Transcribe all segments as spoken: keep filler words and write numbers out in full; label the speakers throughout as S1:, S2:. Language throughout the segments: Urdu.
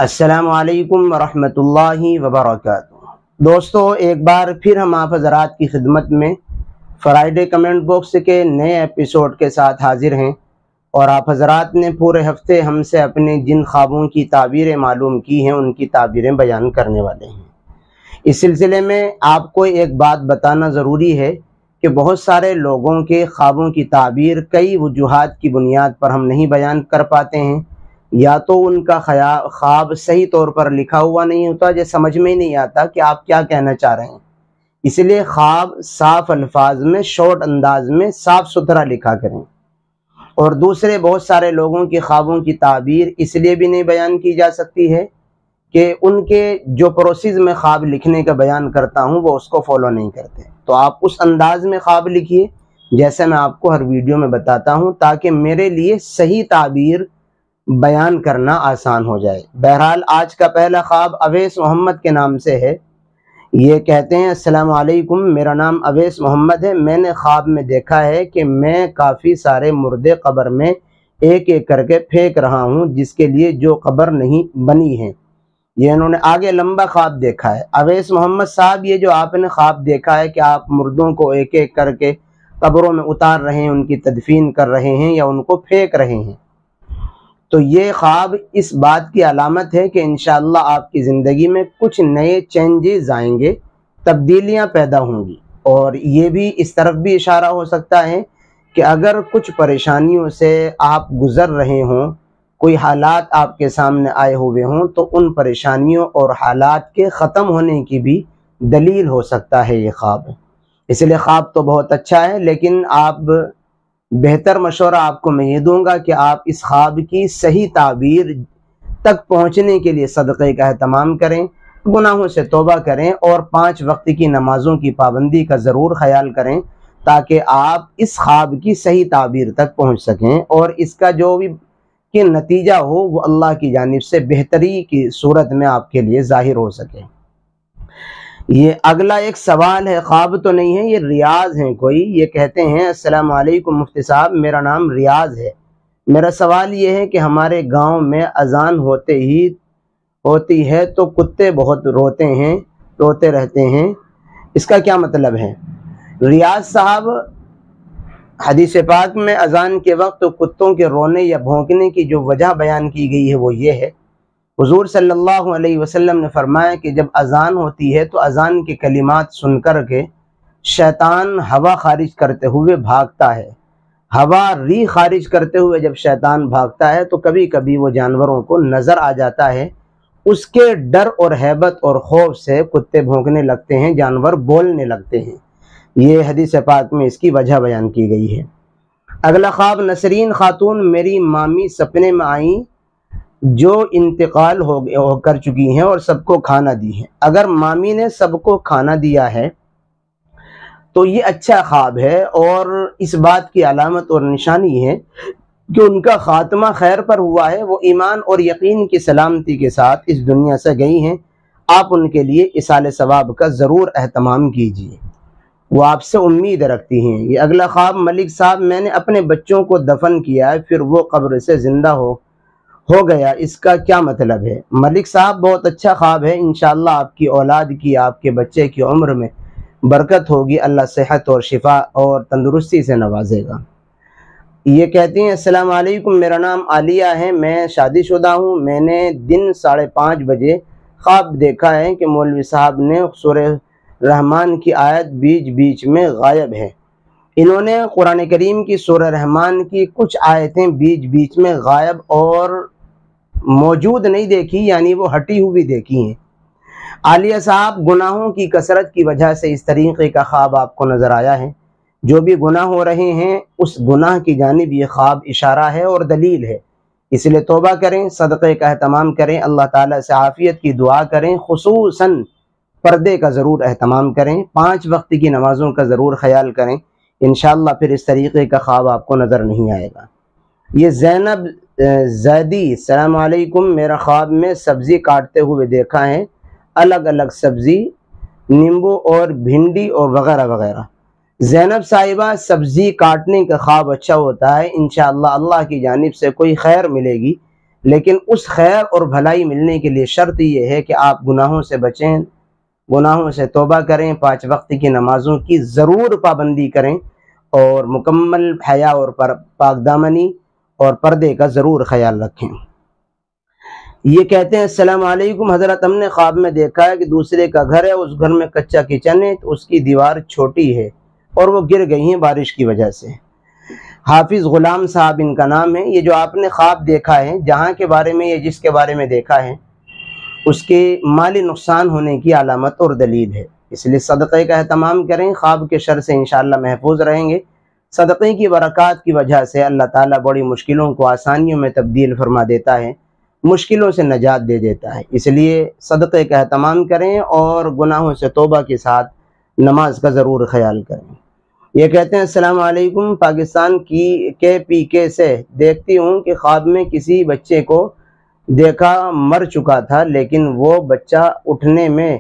S1: السلام علیکم ورحمۃ اللہ وبرکاتہ۔ دوستو، ایک بار پھر ہم آپ حضرات کی خدمت میں فرائیڈے کمنٹ باکس کے نئے ایپیسوڈ کے ساتھ حاضر ہیں، اور آپ حضرات نے پورے ہفتے ہم سے اپنے جن خوابوں کی تعبیریں معلوم کی ہیں ان کی تعبیریں بیان کرنے والے ہیں۔ اس سلسلے میں آپ کو ایک بات بتانا ضروری ہے کہ بہت سارے لوگوں کے خوابوں کی تعبیر کئی وجوہات کی بنیاد پر ہم نہیں بیان کر پاتے ہیں، یا تو ان کا خیال خواب صحیح طور پر لکھا ہوا نہیں ہوتا، جو سمجھ میں ہی نہیں آتا کہ آپ کیا کہنا چاہ رہے ہیں۔ اس لیے خواب صاف الفاظ میں، شارٹ انداز میں صاف ستھرا لکھا کریں۔ اور دوسرے بہت سارے لوگوں کی خوابوں کی تعبیر اس لیے بھی نہیں بیان کی جا سکتی ہے کہ ان کے جو پروسیس میں خواب لکھنے کا بیان کرتا ہوں وہ اس کو فالو نہیں کرتے۔ تو آپ اس انداز میں خواب لکھیے جیسے میں آپ کو ہر ویڈیو میں بتاتا ہوں، تاکہ میرے لیے صحیح تعبیر بیان کرنا آسان ہو جائے۔ بہرحال آج کا پہلا خواب اویس محمد کے نام سے ہے۔ یہ کہتے ہیں: السلام علیکم، میرا نام اویس محمد ہے۔ میں نے خواب میں دیکھا ہے کہ میں کافی سارے مردے قبر میں ایک ایک کر کے پھینک رہا ہوں، جس کے لیے جو قبر نہیں بنی ہے۔ یہ انہوں نے آگے لمبا خواب دیکھا ہے۔ اویس محمد صاحب، یہ جو آپ نے خواب دیکھا ہے کہ آپ مردوں کو ایک ایک کر کے قبروں میں اتار رہے ہیں، ان کی تدفین کر رہے ہیں یا ان کو پھینک رہے ہیں، تو یہ خواب اس بات کی علامت ہے کہ انشاءاللہ آپ کی زندگی میں کچھ نئے چینجز آئیں گے، تبدیلیاں پیدا ہوں گی۔ اور یہ بھی اس طرف بھی اشارہ ہو سکتا ہے کہ اگر کچھ پریشانیوں سے آپ گزر رہے ہوں، کوئی حالات آپ کے سامنے آئے ہوئے ہوں، تو ان پریشانیوں اور حالات کے ختم ہونے کی بھی دلیل ہو سکتا ہے یہ خواب۔ اس لیے خواب تو بہت اچھا ہے، لیکن آپ بہتر مشورہ آپ کو میں یہ دوں گا کہ آپ اس خواب کی صحیح تعبیر تک پہنچنے کے لیے صدقے کا اہتمام کریں، گناہوں سے توبہ کریں، اور پانچ وقت کی نمازوں کی پابندی کا ضرور خیال کریں، تاکہ آپ اس خواب کی صحیح تعبیر تک پہنچ سکیں، اور اس کا جو بھی کہ نتیجہ ہو وہ اللہ کی جانب سے بہتری کی صورت میں آپ کے لیے ظاہر ہو سکے۔ یہ اگلا ایک سوال ہے، خواب تو نہیں ہے، یہ ریاض ہیں کوئی۔ یہ کہتے ہیں: السلام علیکم مفتی صاحب، میرا نام ریاض ہے۔ میرا سوال یہ ہے کہ ہمارے گاؤں میں اذان ہوتے ہی ہوتی ہے تو کتے بہت روتے ہیں روتے رہتے ہیں، اس کا کیا مطلب ہے؟ ریاض صاحب، حدیث پاک میں اذان کے وقت کتوں کے رونے یا بھونکنے کی جو وجہ بیان کی گئی ہے وہ یہ ہے، حضور صلی اللہ علیہ وسلم نے فرمایا کہ جب اذان ہوتی ہے تو اذان کے کلمات سن کر کے شیطان ہوا خارج کرتے ہوئے بھاگتا ہے۔ ہوا ری خارج کرتے ہوئے جب شیطان بھاگتا ہے تو کبھی کبھی وہ جانوروں کو نظر آ جاتا ہے، اس کے ڈر اور ہیبت اور خوف سے کتے بھونکنے لگتے ہیں، جانور بولنے لگتے ہیں۔ یہ حدیث پاک میں اس کی وجہ بیان کی گئی ہے۔ اگلا خواب: نسرین خاتون میری مامی سپنے میں آئیں جو انتقال ہو ہو کر چکی ہیں اور سب کو کھانا دی ہیں۔ اگر مامی نے سب کو کھانا دیا ہے تو یہ اچھا خواب ہے، اور اس بات کی علامت اور نشانی ہے کہ ان کا خاتمہ خیر پر ہوا ہے، وہ ایمان اور یقین کی سلامتی کے ساتھ اس دنیا سے گئی ہیں۔ آپ ان کے لیے اصالہ ثواب کا ضرور اہتمام کیجیے، وہ آپ سے امید رکھتی ہیں۔ یہ اگلا خواب: ملک صاحب، میں نے اپنے بچوں کو دفن کیا ہے، پھر وہ قبر سے زندہ ہو ہو گیا، اس کا کیا مطلب ہے؟ ملک صاحب، بہت اچھا خواب ہے، انشاءاللہ آپ کی اولاد کی، آپ کے بچے کی عمر میں برکت ہوگی، اللہ صحت اور شفا اور تندرستی سے نوازے گا۔ یہ کہتی ہیں: السلام علیکم، میرا نام عالیہ ہے، میں شادی شدہ ہوں۔ میں نے دن ساڑھے پانچ بجے خواب دیکھا ہے کہ مولوی صاحب نے سورہ رحمان کی آیت بیچ بیچ میں غائب ہے۔ انہوں نے قرآن کریم کی سورہ رحمان کی کچھ آیتیں بیچ بیچ میں غائب اور موجود نہیں دیکھی، یعنی وہ ہٹی ہوئی دیکھی ہیں۔ عالیہ صاحب، گناہوں کی کثرت کی وجہ سے اس طریقے کا خواب آپ کو نظر آیا ہے۔ جو بھی گناہ ہو رہے ہیں اس گناہ کی جانب یہ خواب اشارہ ہے اور دلیل ہے، اس لیے توبہ کریں، صدقے کا اہتمام کریں، اللہ تعالیٰ سے عافیت کی دعا کریں، خصوصاً پردے کا ضرور اہتمام کریں، پانچ وقت کی نمازوں کا ضرور خیال کریں، انشاءاللہ پھر اس طریقے کا خواب آپ کو نظر نہیں آئے گا۔ یہ زینب زیدی: السلام علیکم، میرا خواب میں سبزی کاٹتے ہوئے دیکھا ہے، الگ الگ سبزی، نیمبو اور بھنڈی اور وغیرہ وغیرہ۔ زینب صاحبہ، سبزی کاٹنے کا خواب اچھا ہوتا ہے، انشاءاللہ اللہ کی جانب سے کوئی خیر ملے گی، لیکن اس خیر اور بھلائی ملنے کے لیے شرط یہ ہے کہ آپ گناہوں سے بچیں، گناہوں سے توبہ کریں، پانچ وقت کی نمازوں کی ضرور پابندی کریں، اور مکمل حیا اور پاک دامنی اور پردے کا ضرور خیال رکھیں۔ یہ کہتے ہیں السلام علیکم حضرت، ہم نے خواب میں دیکھا ہے کہ دوسرے کا گھر ہے، اس گھر میں کچا کچن ہے، تو اس کی دیوار چھوٹی ہے اور وہ گر گئی ہیں بارش کی وجہ سے۔ حافظ غلام صاحب ان کا نام ہے۔ یہ جو آپ نے خواب دیکھا ہے، جہاں کے بارے میں یا جس کے بارے میں دیکھا ہے، اس کے مالی نقصان ہونے کی علامت اور دلیل ہے، اس لیے صدقے کا اہتمام کریں، خواب کے شر سے انشاءاللہ محفوظ رہیں گے۔ صدقے کی برکات کی وجہ سے اللہ تعالیٰ بڑی مشکلوں کو آسانیوں میں تبدیل فرما دیتا ہے، مشکلوں سے نجات دے دیتا ہے، اس لیے صدقے کا اہتمام کریں اور گناہوں سے توبہ کے ساتھ نماز کا ضرور خیال کریں۔ یہ کہتے ہیں السلام علیکم، پاکستان کی کے پی کے سے دیکھتی ہوں کہ خواب میں کسی بچے کو دیکھا مر چکا تھا، لیکن وہ بچہ اٹھنے میں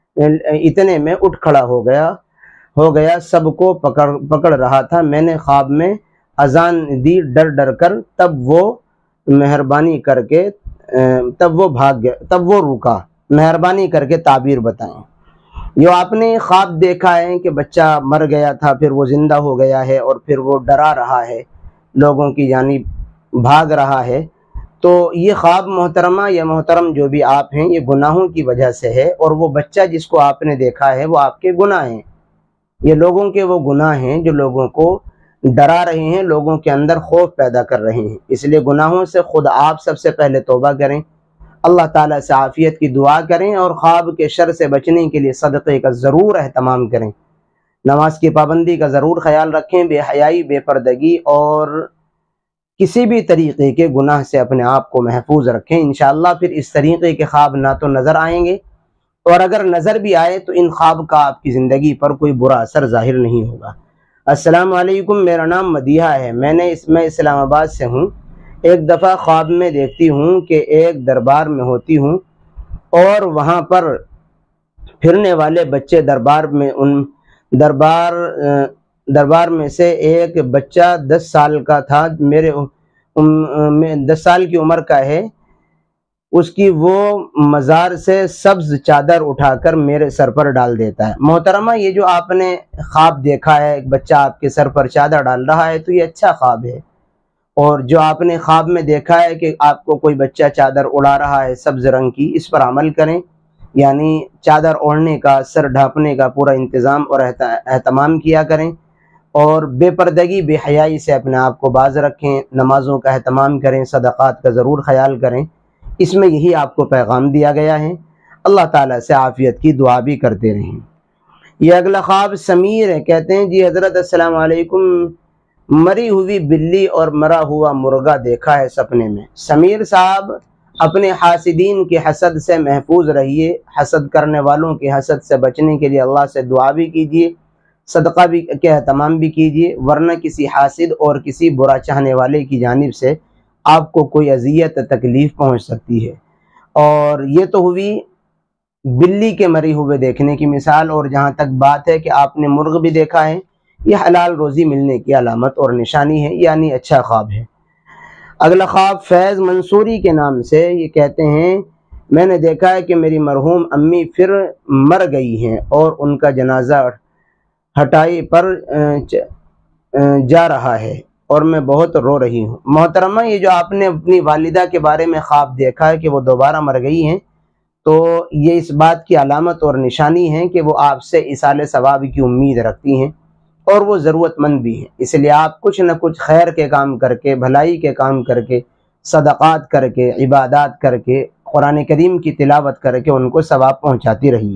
S1: اتنے میں اٹھ کھڑا ہو گیا ہو گیا سب کو پکڑ پکڑ رہا تھا۔ میں نے خواب میں اذان دی ڈر ڈر کر، تب وہ مہربانی کر کے تب وہ بھاگ گیا تب وہ رکا مہربانی کر کے تعبیر بتائیں۔ یہ آپ نے خواب دیکھا ہے کہ بچہ مر گیا تھا، پھر وہ زندہ ہو گیا ہے اور پھر وہ ڈرا رہا ہے، لوگوں کی جانب بھاگ رہا ہے، تو یہ خواب محترمہ یا محترم جو بھی آپ ہیں، یہ گناہوں کی وجہ سے ہے، اور وہ بچہ جس کو آپ نے دیکھا ہے وہ آپ کے گناہ ہیں، یہ لوگوں کے وہ گناہ ہیں جو لوگوں کو ڈرا رہے ہیں، لوگوں کے اندر خوف پیدا کر رہے ہیں۔ اس لیے گناہوں سے خود آپ سب سے پہلے توبہ کریں، اللہ تعالیٰ سے عافیت کی دعا کریں، اور خواب کے شر سے بچنے کے لیے صدقے کا ضرور اہتمام کریں، نماز کی پابندی کا ضرور خیال رکھیں، بے حیائی، بے پردگی اور کسی بھی طریقے کے گناہ سے اپنے آپ کو محفوظ رکھیں۔ انشاءاللہ پھر اس طریقے کے خواب نہ تو نظر آئیں گے، اور اگر نظر بھی آئے تو ان خواب کا آپ کی زندگی پر کوئی برا اثر ظاہر نہیں ہوگا۔ السلام علیکم، میرا نام مدیحہ ہے، میں نے اس میں اسلام آباد سے ہوں۔ ایک دفعہ خواب میں دیکھتی ہوں کہ ایک دربار میں ہوتی ہوں اور وہاں پر پھرنے والے بچے دربار میں ان دربار دربار میں سے ایک بچہ دس سال کا تھا، میرے دس سال کی عمر کا ہے، اس کی وہ مزار سے سبز چادر اٹھا کر میرے سر پر ڈال دیتا ہے۔ محترمہ، یہ جو آپ نے خواب دیکھا ہے ایک بچہ آپ کے سر پر چادر ڈال رہا ہے، تو یہ اچھا خواب ہے، اور جو آپ نے خواب میں دیکھا ہے کہ آپ کو کوئی بچہ چادر اڑا رہا ہے سبز رنگ کی، اس پر عمل کریں، یعنی چادر اوڑھنے کا، سر ڈھانپنے کا پورا انتظام اور اہتمام کیا کریں، اور بے پردگی، بے حیائی سے اپنے آپ کو باز رکھیں، نمازوں کا اہتمام کریں، صدقات کا ضرور خیال کریں، اس میں یہی آپ کو پیغام دیا گیا ہے۔ اللہ تعالیٰ سے عافیت کی دعا بھی کرتے رہیں۔ یہ اگلا خواب سمیر ہے، کہتے ہیں جی حضرت السلام علیکم، مری ہوئی بلی اور مرا ہوا مرغا دیکھا ہے سپنے میں۔ سمیر صاحب، اپنے حاسدین کے حسد سے محفوظ رہیے، حسد کرنے والوں کے حسد سے بچنے کے لیے اللہ سے دعا بھی کیجیے، صدقہ بھی کے اہتمام بھی کیجیے، ورنہ کسی حاسد اور کسی برا چاہنے والے کی جانب سے آپ کو کوئی اذیت تکلیف پہنچ سکتی ہے۔ اور یہ تو ہوئی بلی کے مری ہوئے دیکھنے کی مثال، اور جہاں تک بات ہے کہ آپ نے مرغ بھی دیکھا ہے، یہ حلال روزی ملنے کی علامت اور نشانی ہے، یعنی اچھا خواب ہے۔ اگلا خواب فیض منصوری کے نام سے، یہ کہتے ہیں میں نے دیکھا ہے کہ میری مرحوم امی پھر مر گئی ہیں اور ان کا جنازہ ہٹائی پر جا رہا ہے اور میں بہت رو رہی ہوں۔ محترمہ، یہ جو آپ نے اپنی والدہ کے بارے میں خواب دیکھا ہے کہ وہ دوبارہ مر گئی ہیں، تو یہ اس بات کی علامت اور نشانی ہے کہ وہ آپ سے ایصال ثواب کی امید رکھتی ہیں اور وہ ضرورت مند بھی ہیں، اس لیے آپ کچھ نہ کچھ خیر کے کام کر کے، بھلائی کے کام کر کے، صدقات کر کے، عبادات کر کے، قرآن کریم کی تلاوت کر کے ان کو ثواب پہنچاتی رہیے۔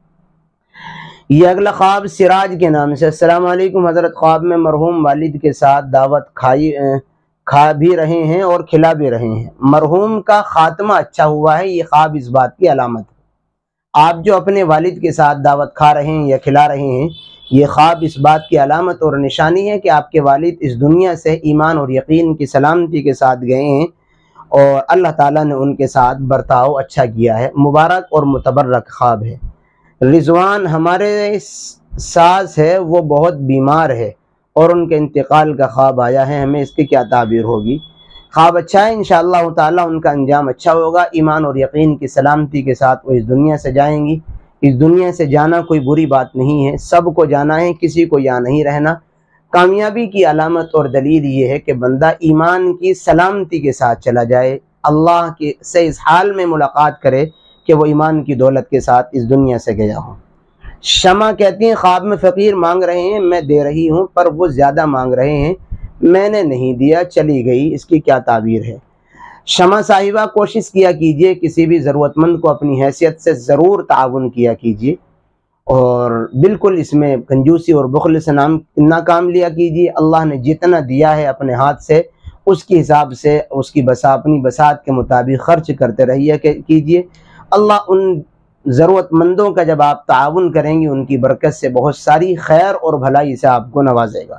S1: یہ اگلا خواب سراج کے نام سے، السلام علیکم حضرت، خواب میں مرحوم والد کے ساتھ دعوت کھائی کھا بھی رہے ہیں اور کھلا بھی رہے ہیں، مرحوم کا خاتمہ اچھا ہوا ہے، یہ خواب اس بات کی علامت ہے۔ آپ جو اپنے والد کے ساتھ دعوت کھا رہے ہیں یا کھلا رہے ہیں، یہ خواب اس بات کی علامت اور نشانی ہے کہ آپ کے والد اس دنیا سے ایمان اور یقین کی سلامتی کے ساتھ گئے ہیں، اور اللہ تعالیٰ نے ان کے ساتھ برتاؤ اچھا کیا ہے، مبارک اور متبرک خواب ہے۔ رضوان، ہمارے ساس ہے وہ بہت بیمار ہے اور ان کے انتقال کا خواب آیا ہے، ہمیں اس کی کیا تعبیر ہوگی؟ خواب اچھا ہے انشاءاللہ تعالی ان کا انجام اچھا ہوگا، ایمان اور یقین کی سلامتی کے ساتھ وہ اس دنیا سے جائیں گی۔ اس دنیا سے جانا کوئی بری بات نہیں ہے، سب کو جانا ہے، کسی کو یہاں نہیں رہنا۔ کامیابی کی علامت اور دلیل یہ ہے کہ بندہ ایمان کی سلامتی کے ساتھ چلا جائے، اللہ کے سے اس حال میں ملاقات کرے کہ وہ ایمان کی دولت کے ساتھ اس دنیا سے گیا ہو۔ شمع کہتی ہیں خواب میں فقیر مانگ رہے ہیں، میں دے رہی ہوں، پر وہ زیادہ مانگ رہے ہیں، میں نے نہیں دیا، چلی گئی، اس کی کیا تعبیر ہے؟ شمع صاحبہ کوشش کیا کیجئے، کسی بھی ضرورت مند کو اپنی حیثیت سے ضرور تعاون کیا کیجئے، اور بالکل اس میں کنجوسی اور بخل سے نام نہ کام لیا کیجئے۔ اللہ نے جتنا دیا ہے اپنے ہاتھ سے اس کی حساب سے اس کی بسا اپنی بساط کے مطابق خرچ کرتے رہیے کیجئے۔ اللہ ان ضرورت مندوں کا جب آپ تعاون کریں گے ان کی برکت سے بہت ساری خیر اور بھلائی سے آپ کو نوازے گا۔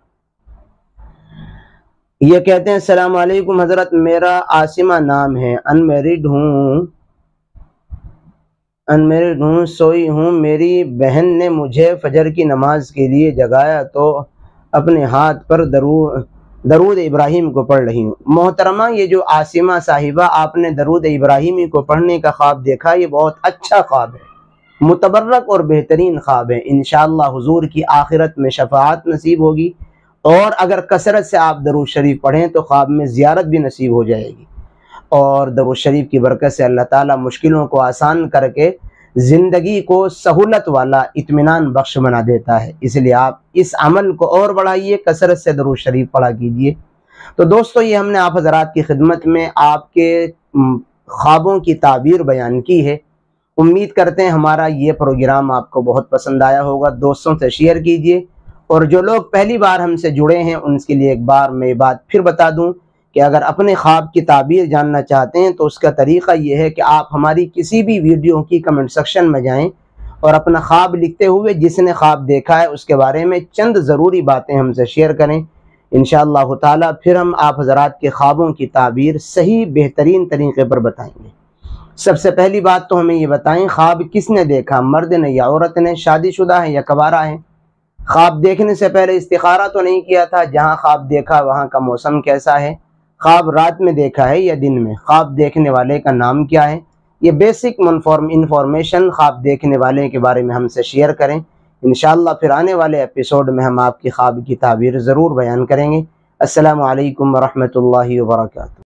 S1: یہ کہتے ہیں السلام علیکم حضرت، میرا عاصمہ نام ہے، ان میریڈ ہوں ان میریڈ ہوں سوئی ہوں، میری بہن نے مجھے فجر کی نماز کے لیے جگایا تو اپنے ہاتھ پر درود درود ابراہیم کو پڑھ رہی ہوں۔ محترمہ، یہ جو عاصمہ صاحبہ آپ نے درود ابراہیمی کو پڑھنے کا خواب دیکھا، یہ بہت اچھا خواب ہے، متبرک اور بہترین خواب ہے۔ انشاءاللہ حضور کی آخرت میں شفاعت نصیب ہوگی، اور اگر کثرت سے آپ درود شریف پڑھیں تو خواب میں زیارت بھی نصیب ہو جائے گی، اور درود شریف کی برکت سے اللہ تعالیٰ مشکلوں کو آسان کر کے زندگی کو سہولت والا اطمینان بخش بنا دیتا ہے۔ اس لیے آپ اس عمل کو اور بڑھائیے، کثرت سے درود شریف پڑھا کیجیے۔ تو دوستو، یہ ہم نے آپ حضرات کی خدمت میں آپ کے خوابوں کی تعبیر بیان کی ہے۔ امید کرتے ہیں ہمارا یہ پروگرام آپ کو بہت پسند آیا ہوگا، دوستوں سے شیئر کیجیے، اور جو لوگ پہلی بار ہم سے جڑے ہیں ان کے لیے ایک بار میں یہ بات پھر بتا دوں کہ اگر اپنے خواب کی تعبیر جاننا چاہتے ہیں تو اس کا طریقہ یہ ہے کہ آپ ہماری کسی بھی ویڈیو کی کمنٹ سیکشن میں جائیں اور اپنا خواب لکھتے ہوئے جس نے خواب دیکھا ہے اس کے بارے میں چند ضروری باتیں ہم سے شیئر کریں۔ انشاءاللہ تعالیٰ پھر ہم آپ حضرات کے خوابوں کی تعبیر صحیح بہترین طریقے پر بتائیں گے۔ سب سے پہلی بات تو ہمیں یہ بتائیں، خواب کس نے دیکھا، مرد نے یا عورت نے، شادی شدہ ہے یا کبارہ ہے؟ خواب دیکھنے سے پہلے استخارہ تو نہیں کیا تھا؟ جہاں خواب دیکھا وہاں کا موسم کیسا ہے؟ خواب رات میں دیکھا ہے یا دن میں؟ خواب دیکھنے والے کا نام کیا ہے؟ یہ بیسک انفارمیشن خواب دیکھنے والے کے بارے میں ہم سے شیئر کریں۔ انشاءاللہ پھر آنے والے ایپیسوڈ میں ہم آپ کی خواب کی تعبیر ضرور بیان کریں گے۔ السلام علیکم ورحمۃ اللہ وبرکاتہ۔